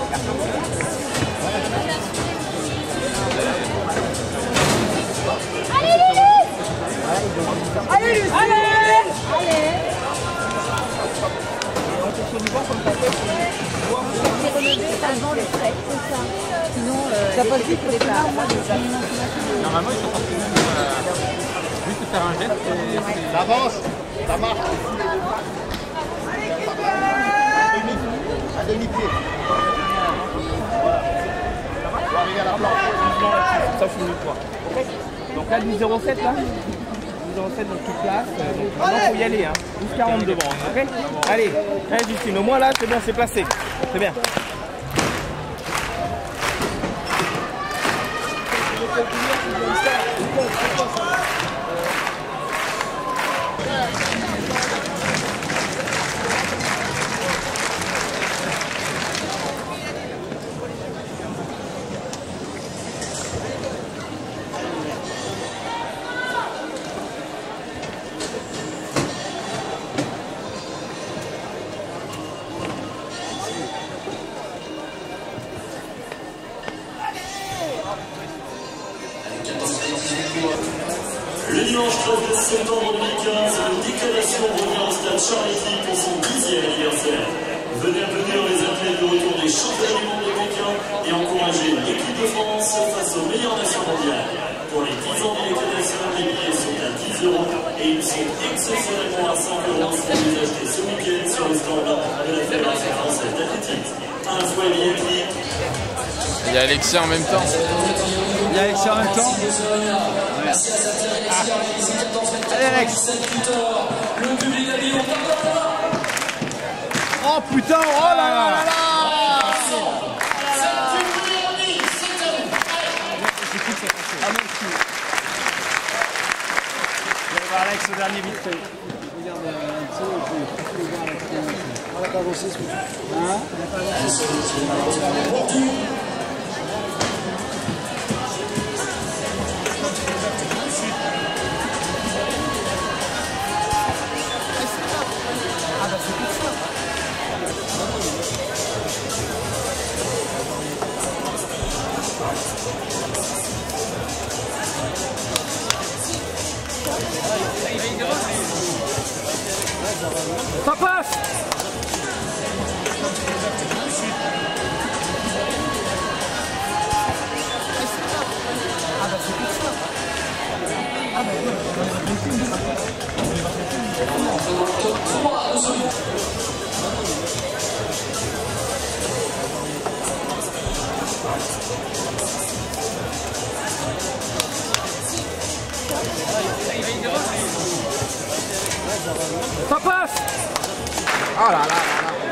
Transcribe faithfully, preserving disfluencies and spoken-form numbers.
Allez, Lucie! Allez! Allez! C'est relevé avant le trait, c'est ça. Sinon, euh, ça passe vite pour les parts. Normalement, ils sont partis euh, juste faire un geste et ça avance, ça marche. À demi-pied. Ça finit quoi. Donc là, dix zéro sept là dix zéro sept donc toute place. Donc maintenant, il faut y aller. Hein. douze quarante devant. Ok. Allez, allez Justine, au moins là, c'est bon, c'est placé. C'est bien. Le dimanche treize septembre deux mille quinze, le Déclaration revient au stade Charletti pour son dixième anniversaire. Venez applaudir les athlètes de retour des championnats du monde de Pékin et encourager l'équipe de France face aux meilleures nations mondiales. Pour les dix ans de Déclaration, les billets sont à dix euros et ils sont exceptionnellement à cinq euros si vous les achetez ce week-end sur le stand de la Fédération française d'athlétisme. Un fouet billetterie. Il y a Alexia en même temps. Il y a Alexia en même temps. Ouais. Ah. Allez Alex. Oh putain, oh là là là là. Alex au dernier vite fait. Regarde un petit peu, je vais voir la première. On n'a pas avancé ce que tu fais. Hein? On n'a pas avancé. Ah bah c'est pour ça. Ça passe. Ah bah c'est pour ça. Ah bah ça passe. Oh là là là là.